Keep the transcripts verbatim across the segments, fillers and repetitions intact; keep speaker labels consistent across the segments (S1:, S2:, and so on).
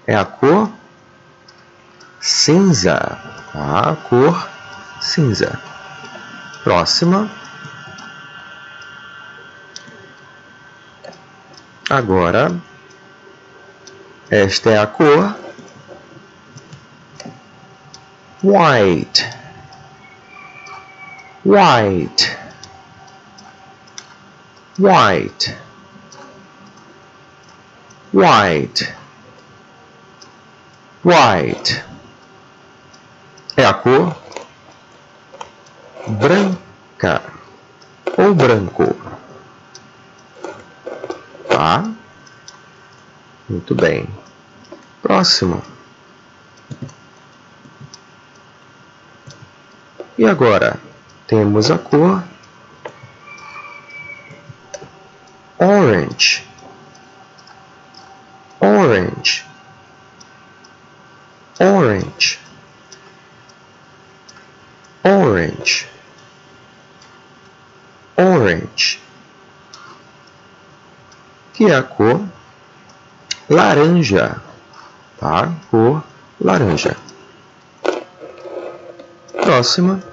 S1: é a cor cinza. Tá? A cor cinza. Próxima. Agora, esta é a cor white. White. White. White. White. É a cor branca ou branco. Tá? Muito bem. Próximo. E agora temos a cor orange. Orange. Orange. Orange. Orange. Que é a cor laranja. Tá? Cor laranja. Próxima.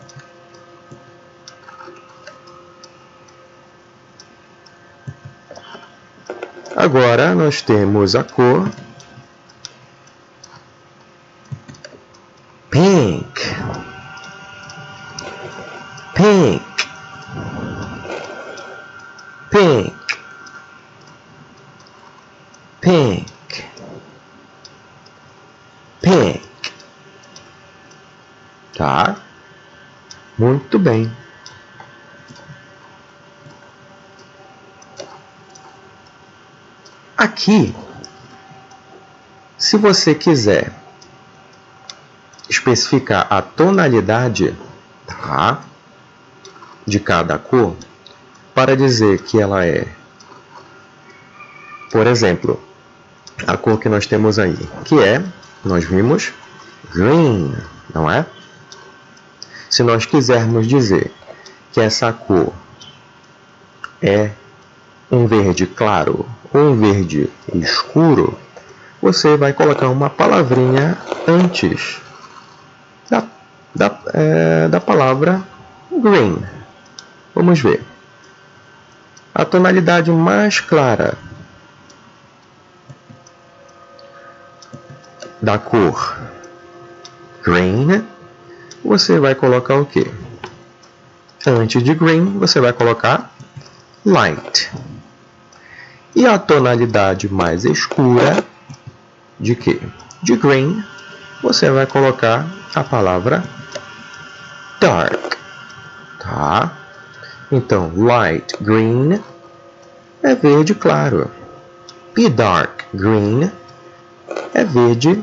S1: Agora nós temos a cor pink. Pink. Pink. Pink. Pink. Tá? Muito bem. Aqui, se você quiser especificar a tonalidade, tá, de cada cor, para dizer que ela é, por exemplo, a cor que nós temos aí, que é, nós vimos, green, não é? Se nós quisermos dizer que essa cor é um verde claro ou um verde escuro, você vai colocar uma palavrinha antes da, da, é, da palavra green. Vamos ver. A tonalidade mais clara da cor green, você vai colocar o quê? Antes de green, você vai colocar light. E a tonalidade mais escura de quê? De green, você vai colocar a palavra dark. Tá? Então, light green é verde claro. E dark green é verde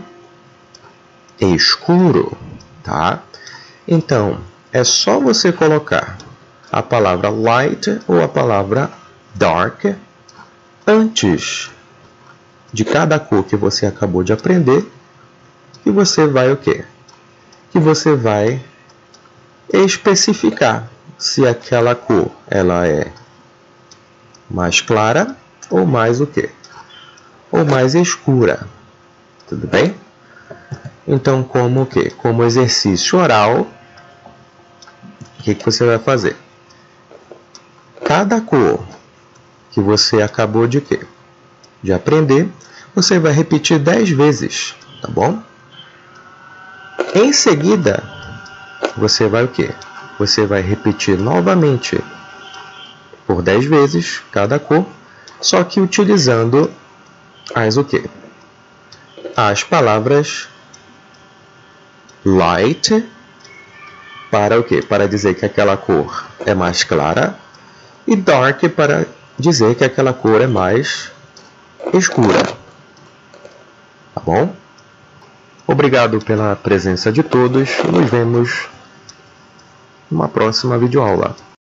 S1: escuro. Tá? Então, é só você colocar a palavra light ou a palavra dark antes de cada cor que você acabou de aprender, que você vai o quê? Que você vai especificar se aquela cor ela é mais clara ou mais o quê? Ou mais escura. Tudo bem? Então, como o quê? Como exercício oral, o que, que você vai fazer? Cada cor que você acabou de quê? De aprender, você vai repetir dez vezes, tá bom? Em seguida, você vai o quê? Você vai repetir novamente por dez vezes cada cor, só que utilizando as o quê? As palavras light para o quê? Para dizer que aquela cor é mais clara e dark para dizer que aquela cor é mais escura. Tá bom? Obrigado pela presença de todos. Nos vemos numa próxima videoaula.